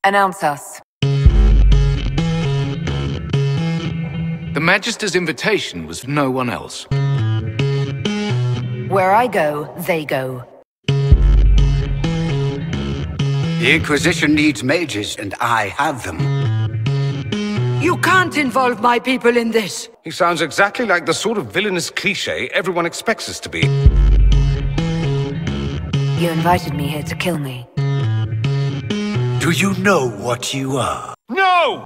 Announce us. The Magister's invitation was no one else. Where I go, they go. The Inquisition needs mages, and I have them. You can't involve my people in this! He sounds exactly like the sort of villainous cliché everyone expects us to be. You invited me here to kill me. Do you know what you are? No!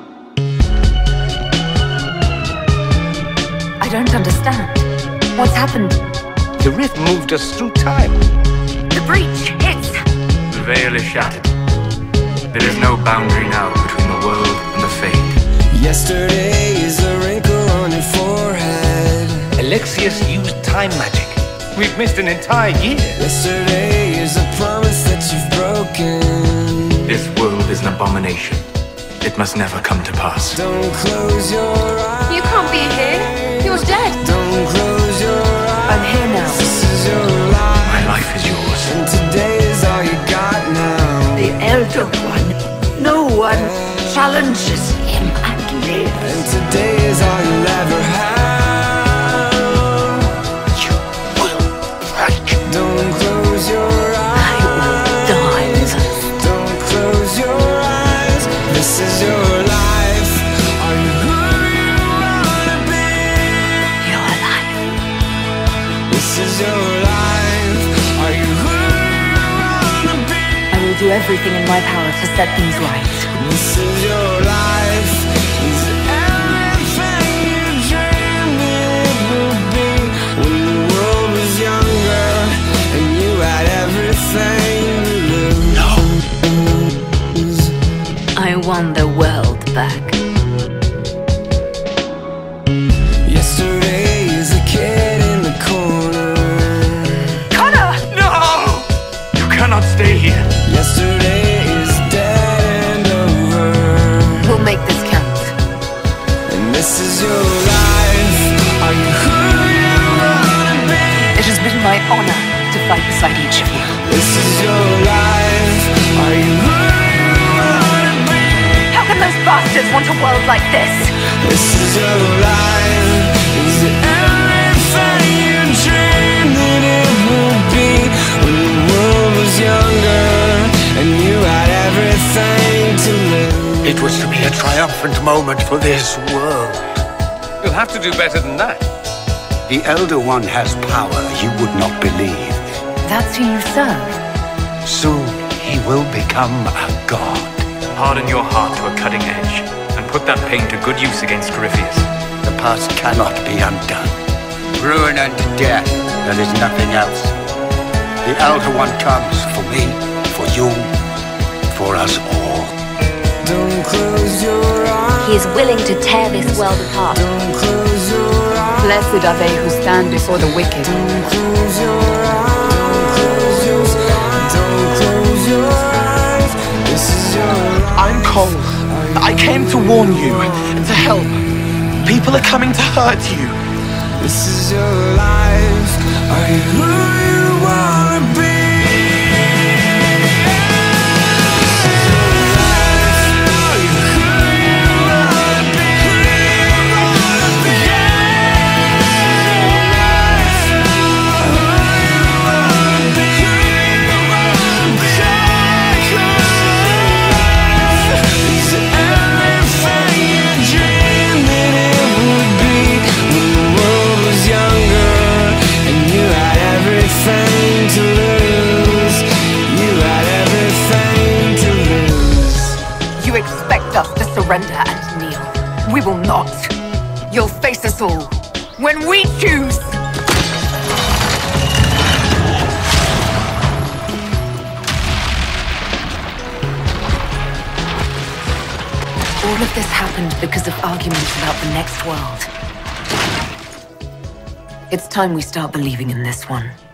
I don't understand. What's happened? The rift moved us through time. The breach hits! The veil is shattered. There is no boundary now between the world and the fate. Yesterday is a wrinkle on your forehead. Alexius used time magic. We've missed an entire year. Yesterday is a promise that you've broken. This world is an abomination. It must never come to pass. Don't close your eyes. You can't be here. You're dead. Don't close your eyes. I'm here now. This is your life. My life is yours. And today is all you got now. The Elder One. No one challenges him and lives. And today is all you'll ever have. You will break. Don't close your eyes. I will die. Don't close your eyes. This is your life. Are you who you wanna be? Your life. This is your life. Are you who you wanna be? I will do everything in my power to set things right. This is your life. Is everything you dreamed it would be when the world was younger and you had everything to lose. I won the world back. Yesterday is a kid in the corner. Connor! No! You cannot stay here. Yesterday is dead and over. We'll make this count. And this is your life. Are you who you wanna be? It has been my honor to fight beside each of you. This is your life. Are you who you wanna be? How can those bastards want a world like this? This is your life. Is it everything you dreamed that it would be when the world was younger and you had everything to live? It was to be a triumphant moment for this world. You'll have to do better than that. The Elder One has power you would not believe. That's who you serve. Soon he will become a god. Harden your heart to a cutting edge and put that pain to good use against Corypheus. The past cannot be undone. Ruin and death, there is nothing else. The Elder One comes for me, for you, for us all. Don't close your eyes. He is willing to tear this world apart. Don't close your eyes. Blessed are they who stand before the wicked. Don't close your eyes. Don't close your eyes. This is your life. I'm Cole. I came to warn you and to help. People are coming to hurt you. This is your life. Are you who you wanna be? You expect us to surrender and kneel. We will not. You'll face us all when we choose. All of this happened because of arguments about the next world. It's time we start believing in this one.